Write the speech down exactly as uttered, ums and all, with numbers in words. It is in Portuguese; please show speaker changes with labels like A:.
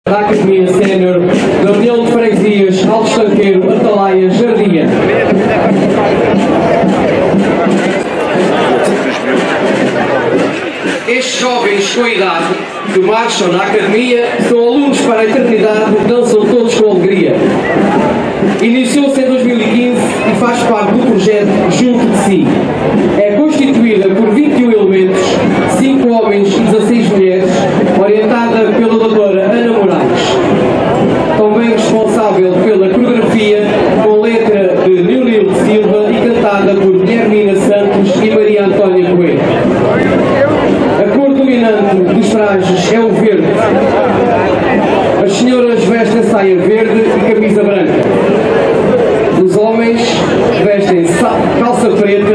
A: Da Academia Sénior da União de Freguesias, Alto Estanqueiro, Atalaia, Jardim. Estes jovens com idade que marcham na Academia são alunos para a eternidade, dançam todos com alegria. Iniciou-se em dois mil e quinze e faz parte do projeto Junto de Si. É constituída por vinte e um elementos, cinco homens e dezasseis mulheres, orientada pela doutora Ana Moraes. Também responsável pela coreografia, com letra de Nilil Silva e cantada por Guilhermina Santos e Maria Antónia Coelho. A cor dominante dos trajes é o verde. As senhoras vestem saia verde e camisa branca. Os homens vestem calça preta